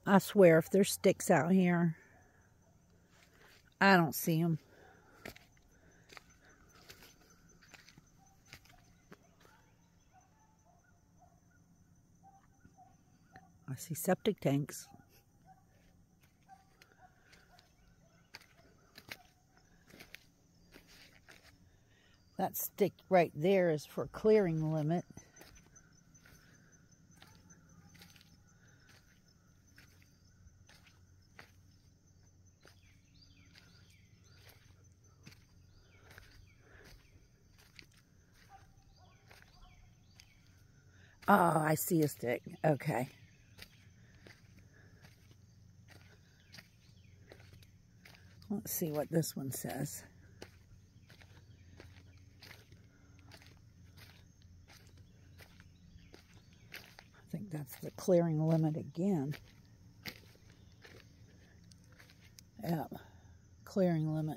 I swear, if there's sticks out here, I don't see them. I see septic tanks. That stick right there is for clearing limit. Oh, I see a stick. Okay. Let's see what this one says. I think that's the clearing limit again. Yeah, clearing limit.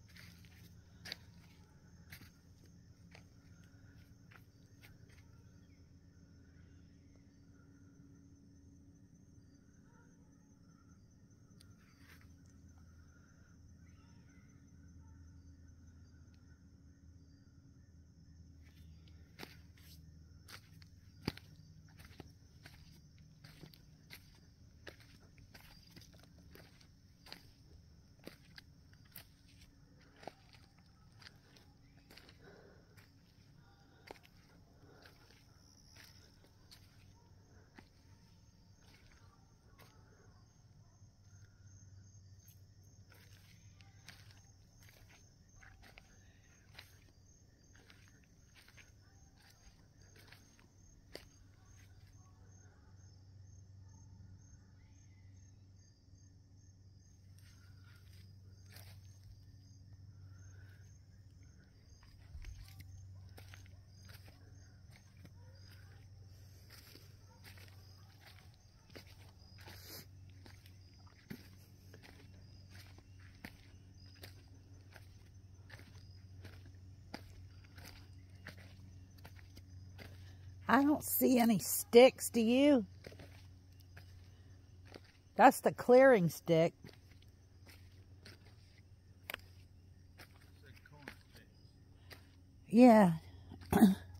I don't see any sticks, do you? That's the clearing stick. Yeah.